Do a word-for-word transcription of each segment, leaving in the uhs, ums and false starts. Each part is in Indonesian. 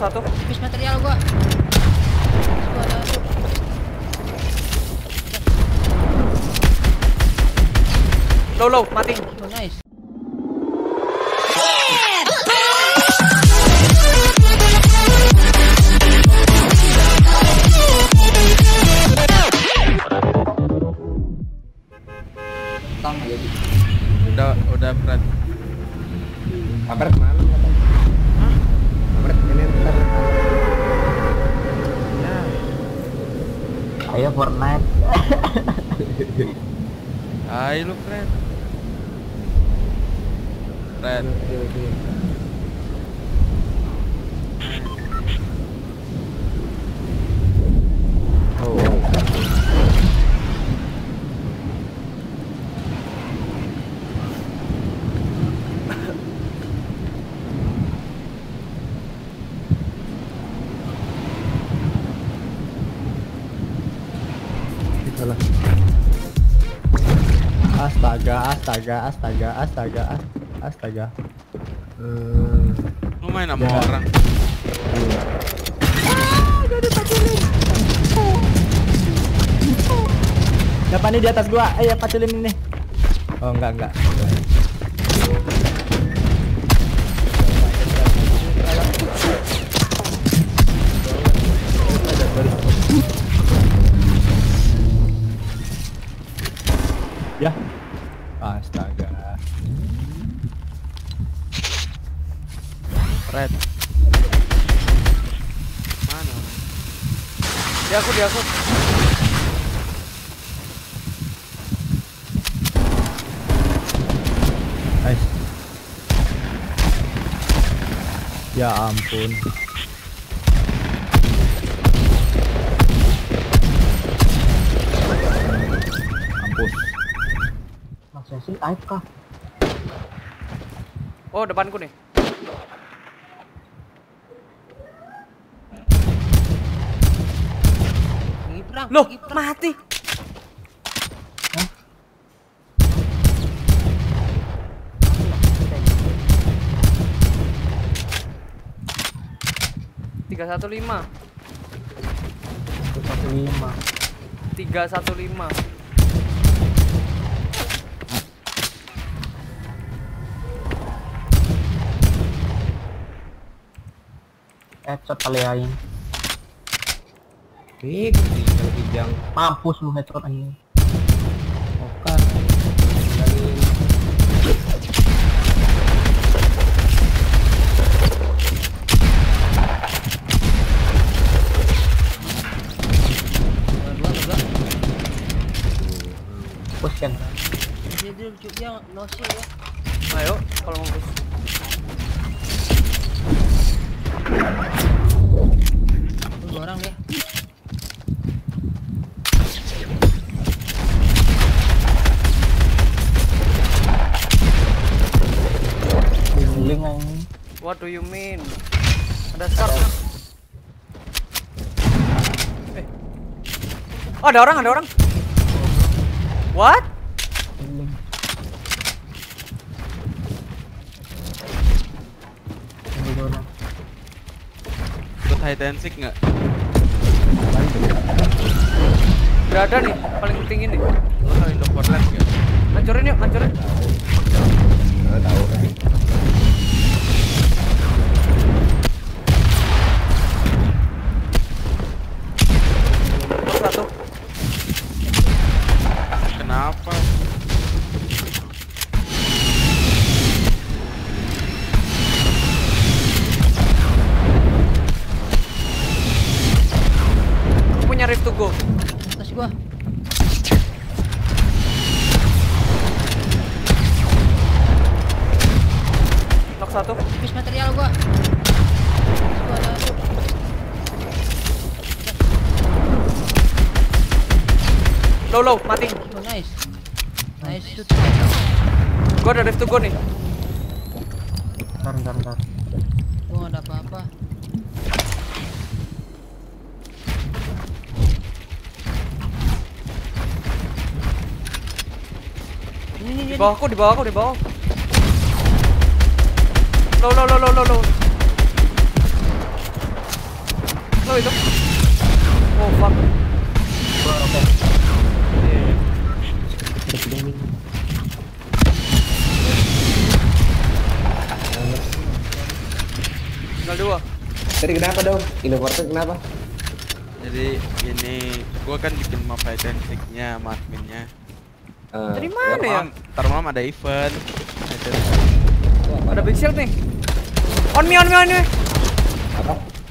satu. Habis material gua. Gua ada tuh. Low low mati. Oh, nice. Tang jadi. Udah udah berat. Kabar kemana katanya? Hah? Kabar ini ntar. Ya. Ayo Fortnite. Hai lu Fred. Fred. Oh, oh. Salah. Astaga, astaga, astaga, astaga, as- astaga. Hmm. Lu main sama Ya. orang. Siapa nih di atas gua? Ayo patulin ini. Oh enggak enggak. Ya. Astaga. Fred. Mana orang? Di aku di aku. Nice. Ya ampun. Mampus. Masa sih A F K? Oh depanku nih. Lagi perang. Loh lagi perang. mati. Tiga satu lima. satu lima. Tiga satu lima. Headshot kali aing. Ih, tinggal kijang. Mampus lu headshot aing. Oke. Dari Dua dua. push kan. Dia dia dia no shield ya. Ayo kalau mau push. Tuh, dua orang deh. Link aing. What do you mean? Ada scar. Eh. Oh, ada orang, ada orang. What? Link. Ada orang. Ikut hide and seek nggak? Udah ada nih, paling tinggi nih. Lu tahu Indo Fortnite nggak? Hancurin yuk, hancurin. Enggak tahu kan. Nomor satu. Kenapa? Aku punya rift to go. Atas gua. Knock satu. Habis material gua. Gua ada tuh. Low low, mati. Oh, nice. Nice shoot. Gua ada rift to go nih. Ntar ntar ntar. Gua nggak ada apa-apa. Ini nih Di dia. bawahku, di bawahku, di bawah. Low low low low low low. lo itu. Oh fuck. Gua oke. Iya. Ada tiga nih. Tinggal dua. Tadi kenapa dong? Innovator kenapa? Jadi ini gua kan bikin map hide and seek-nya sama adminnya. Eh, Dari mana ya? Malam, ntar malam ada event. Hide and wah, Ada big shield nih. On me, on me, on me. apa?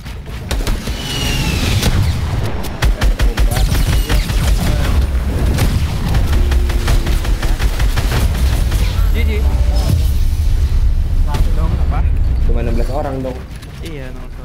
G G. Satu dong. apa? Cuma enam belas orang dong. Iya, nomor satu.